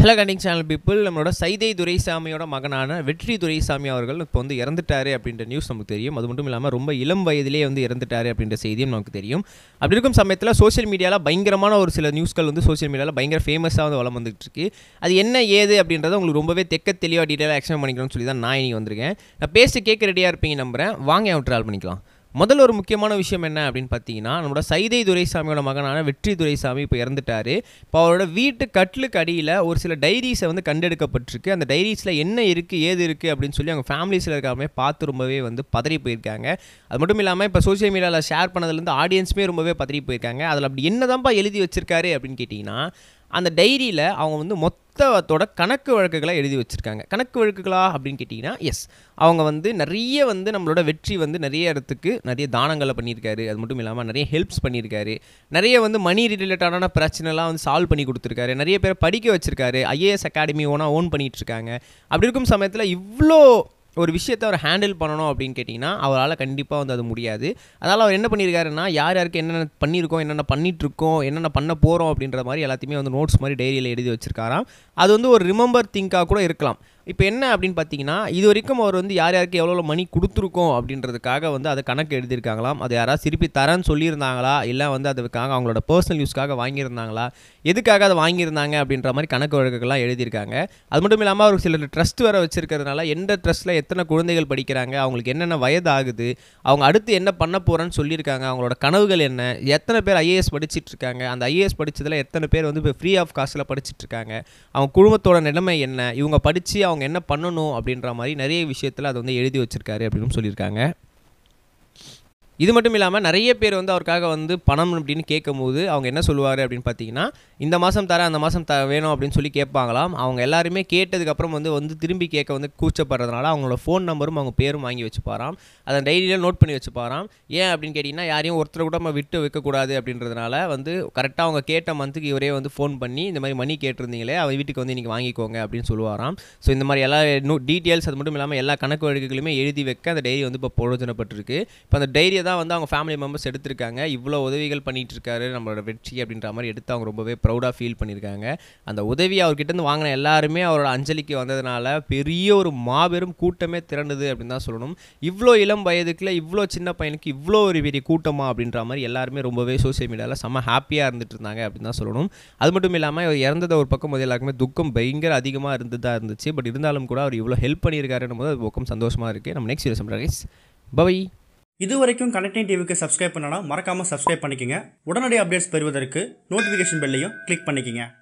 Hello கண்டிங் channel people, நம்மளோட சைதை துரைசாமியோட மகனான வெற்றி துரைசாமி அவர்கள் இப்போ வந்து இறந்துட்டாரு அப்படின்ற நியூஸ் நமக்கு தெரியும். அது மட்டும் இல்லாமல் ரொம்ப இளம் வயதிலே வந்து இறந்துட்டாரு அப்படின்ற செய்தியும் நமக்கு தெரியும். அப்படி இருக்கும் சமயத்தில் சோஷியல் மீடியாவில் பயங்கரமான ஒரு சில நியூஸ்கள் வந்து சோஷியல் மீடியாவில் பயங்கர ஃபேமஸாக வந்து வளம் வந்துட்டு இருக்கு. அது என்ன ஏது அப்படின்றத உங்களுக்கு ரொம்பவே தெளிவாக டீட்டெயிலாக எக்ஸ்பிளைன் பண்ணிக்கணும்னு சொல்லி தான் நான் இன்றைக்கி வந்திருக்கேன். நான் பேசி கேட்க ரெடியாக இருப்பீங்க நம்புகிறேன். வாங்க ட்ராவல் பண்ணிக்கலாம். முதல்ல ஒரு முக்கியமான விஷயம் என்ன அப்படின்னு பார்த்தீங்கன்னா, நம்மளோட சைதை துரைசாமியோட மகனான வெற்றி துரைசாமி இப்போ இறந்துட்டார். இப்போ அவரோட வீட்டு கட்டிலுக்கு அடியில் ஒரு சில டைரிஸை வந்து கண்டெடுக்கப்பட்டிருக்கு. அந்த டைரிஸில் என்ன இருக்குது ஏது இருக்குது அப்படின்னு சொல்லி அவங்க ஃபேமிலிஸில் இருக்காமே பார்த்து ரொம்பவே வந்து பதறி போயிருக்காங்க. அது மட்டும் இல்லாமல் இப்போ சோஷியல் மீடியாவில் ஷேர் பண்ணதுலேருந்து ஆடியன்ஸுமே ரொம்பவே பதறி போயிருக்காங்க. அதில் அப்படி என்னதான்ப்பா எழுதி வச்சிருக்காரு அப்படின்னு கேட்டிங்கன்னா, அந்த டைரியில் அவங்க வந்து மொத்தத்தோட கணக்கு வழக்குகளை எழுதி வச்சுருக்காங்க. கணக்கு வழக்குகளா அப்படின்னு கேட்டிங்கன்னா, எஸ், அவங்க வந்து நிறைய வந்து நம்மளோட வெற்றி வந்து நிறைய இடத்துக்கு நிறைய தானங்களை பண்ணியிருக்காரு. அது மட்டும் இல்லாமல் நிறைய ஹெல்ப்ஸ் பண்ணியிருக்காரு. நிறைய வந்து மணி ரிலேட்டடான பிரச்சனைலாம் வந்து சால்வ் பண்ணி கொடுத்துருக்காரு. நிறைய பேர் படிக்க வச்சுருக்காரு. ஐஏஎஸ் அகாடமி ஓன் பண்ணிகிட்ருக்காங்க. அப்படி இருக்கும் சமயத்தில் இவ்வளோ ஒரு விஷயத்தை அவர் ஹேண்டில் பண்ணணும் அப்படின்னு கேட்டிங்கன்னா அவரால் கண்டிப்பாக வந்து அது முடியாது. அதனால் அவர் என்ன பண்ணியிருக்காருன்னா, யார் யாருக்கு என்னென்ன பண்ணியிருக்கோம், என்னென்ன பண்ணிகிட்ருக்கோம், என்னென்ன பண்ண போகிறோம் அப்படின்ற மாதிரி எல்லாத்தையுமே வந்து நோட்ஸ் மாதிரி டைரியில் எழுதி வச்சுருக்காராம். அது வந்து ஒரு ரிமெம்பர் திங்காக கூட இருக்கலாம். இப்போ என்ன அப்படின்னு பார்த்தீங்கன்னா, இது வரைக்கும் அவர் வந்து யார் யாருக்கு எவ்வளோ மணி கொடுத்துருக்கோம் அப்படின்றதுக்காக வந்து அதை கணக்கு எழுதியிருக்காங்களாம். அது யாராவது திருப்பி தரேன்னு சொல்லியிருந்தாங்களா, இல்லை வந்து அதுக்காக அவங்களோட பர்சனல் யூஸ்க்காக வாங்கியிருந்தாங்களா, எதுக்காக அதை வாங்கியிருந்தாங்க அப்படின்ற மாதிரி கணக்கு வழக்குகள்லாம் எழுதியிருக்காங்க. அது மட்டும் இல்லாமல் அவர் சில ட்ரஸ்ட் வர வச்சுருக்கிறதுனால எந்த ட்ரஸ்ட்டில் எத்தனை குழந்தைகள் படிக்கிறாங்க, அவங்களுக்கு என்னென்ன வயது ஆகுது, அவங்க அடுத்து என்ன பண்ண போகிறேன்னு சொல்லியிருக்காங்க, அவங்களோட கனவுகள் என்ன, எத்தனை பேர் ஐஏஎஸ் படிச்சுட்ருக்காங்க, அந்த ஐஏஎஸ் படித்ததில் எத்தனை பேர் வந்து இப்போ ஃப்ரீ ஆஃப் காஸ்ட்டில் படிச்சுட்ருக்காங்க, அவங்க குடும்பத்தோட நிலைமை என்ன, இவங்க படித்து அவங்க என்ன பண்ணணும் அப்படின்ற மாதிரி நிறைய விஷயத்தில் அதை வந்து எழுதி வச்சிருக்காரு அப்படின்னு சொல்லியிருக்காங்க. இது மட்டும் இல்லாமல் நிறைய பேர் வந்து அவருக்காக வந்து பணம் அப்படின்னு கேட்கும்போது அவங்க என்ன சொல்லுவார் அப்படின்னு பார்த்தீங்கன்னா, இந்த மாதம் தரேன் அந்த மாதம் வேணும் அப்படின்னு சொல்லி கேட்பாங்களாம். அவங்க எல்லாருமே கேட்டதுக்கப்புறம் வந்து திரும்பி கேட்க வந்து கூச்சப்படுறதுனால அவங்களோட ஃபோன் நம்பரும் அவங்க பேரும் வாங்கி வச்சுப்பாராம். அதை டைரியில் நோட் பண்ணி வச்சுப்பாராம். ஏன் அப்படின்னு கேட்டிங்கன்னா, யாரையும் ஒருத்தர் கூட நம்ம விட்டு வைக்கக்கூடாது அப்படின்றதுனால வந்து கரெக்டாக அவங்க கேட்ட மந்த்துக்கு இவரே வந்து ஃபோன் பண்ணி இந்த மாதிரி மணி கேட்டிருந்தீங்களே அவங்க வீட்டுக்கு வந்து இன்றைக்கி வாங்கிக்கோங்க அப்படின்னு சொல்லுவாராம். ஸோ இந்த மாதிரி எல்லா டீட்டெயில்ஸ் அது மட்டும் இல்லாமல் எல்லா கணக்கு வழக்குகளுமே எழுதி வைக்க அந்த டைரி வந்து இப்போ பிரயோஜனப்பட்டிருக்கு. இப்போ அந்த டைரியை தான் வந்து அவங்க ஃபேமிலி மெம்பர்ஸ் எடுத்திருக்காங்க. இவ்வளோ உதவிகள் பண்ணிட்டு இருக்காரு நம்மளோட வெற்றி அப்படின்ற மாதிரி எடுத்து அவங்க ரொம்பவே ப்ரௌடாக ஃபீல் பண்ணியிருக்காங்க. அந்த உதவி அவர்கிட்டருந்து வாங்கின எல்லாருமே அவரோட அஞ்சலிக்கு வந்ததுனால பெரிய ஒரு மாபெரும் கூட்டமே திரண்டுது அப்படின்னு தான் சொல்லணும். இவ்வளோ இளம் வயதுக்குள்ள இவ்வளோ சின்ன பையனுக்கு இவ்வளோ ஒரு பெரிய கூட்டமா அப்படின்ற மாதிரி எல்லாருமே ரொம்பவே சோசியல் மீடியாவில் செம்ம ஹாப்பியாக இருந்துட்டு இருந்தாங்க அப்படின்னு தான் சொல்லணும். அது மட்டும் இல்லாமல் இறந்ததை ஒரு பக்கம் போது எல்லாருக்குமே துக்கம் பயங்கர அதிகமாக இருந்துச்சு. பட் இருந்தாலும் கூட அவர் இவ்வளோ ஹெல்ப் பண்ணியிருக்காருன்னு போது அது பக்கம் சந்தோஷமாக இருக்குது. நம்ம நெக்ஸ்ட் வீடியோ சம்பாரிஸ் பை. இது வரைக்கும் கனெக்டிங் டிவிக்கு சப்ஸ்கிரைப் பண்ணனா மறக்காம சப்ஸ்கிரைப் பண்ணிக்கங்க. உடனடி அப்டேட்ஸ் பெறுவதற்கு நோட்டிஃபிகேஷன் பெல்லையும் கிளிக் பண்ணிக்கங்க.